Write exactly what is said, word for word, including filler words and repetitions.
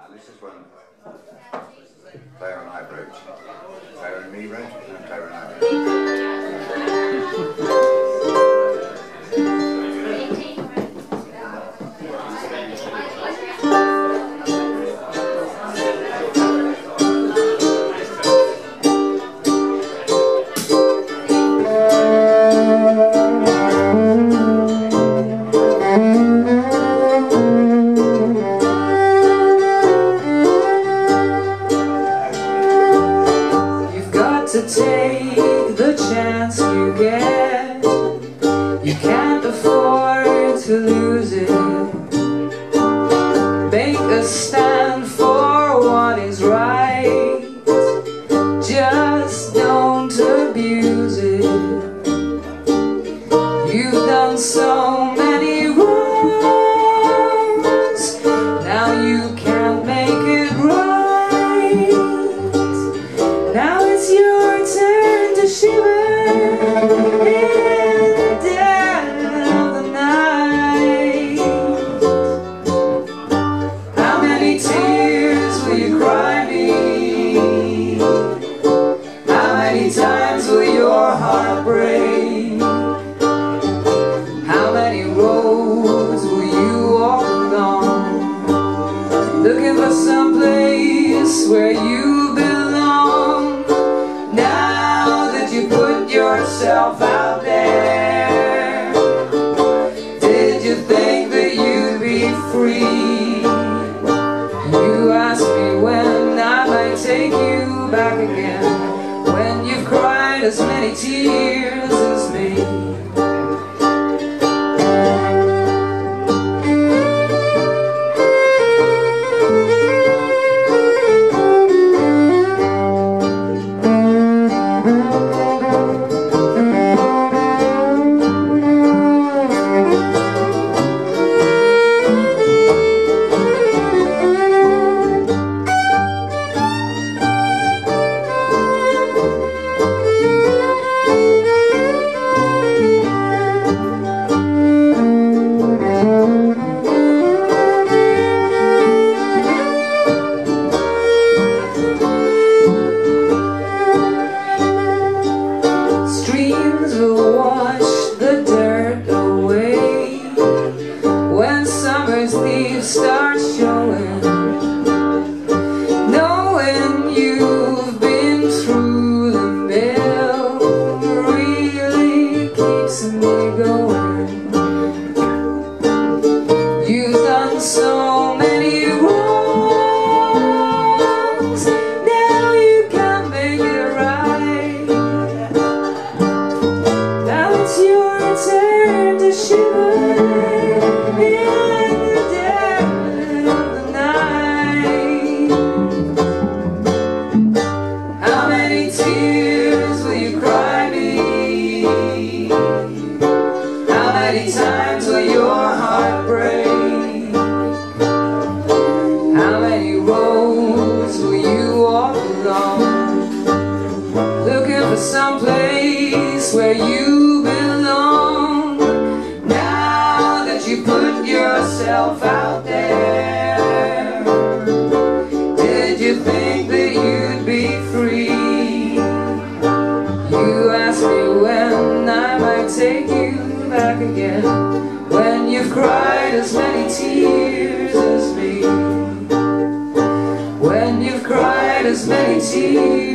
And this is when Clare and I wrote. Clare and me wrote, and Clare and I to take the chance you get. You can't afford to lose it. Make a stand for what is right. Just don't abuse it. You've done so many wrongs. Now you can't make it right. Now it's your turn to shiver in the dead of the night. How many tears will you cry me? How many times will your heart break? How many roads will you walk along, looking for some place where you belong? Now that you put yourself out there, did you think that you'd be free? You ask me when I might take you back again, when you've cried as many tears as me. Streams will wash the dirt away when summer's leaves start showing. Knowing you've been through the mill really keeps me going. You've done so many wrongs. Now you can't make it right. Now it's your turn to shiver in the dead of the night. How many tears will you cry me? How many times will your heart break? How many roads will you walk along, looking for some place where you belong? Now that you put yourself out there, did you think that you'd be free? You ask me when I might take you back again, when you've cried as many tears as me. When you've cried as many tears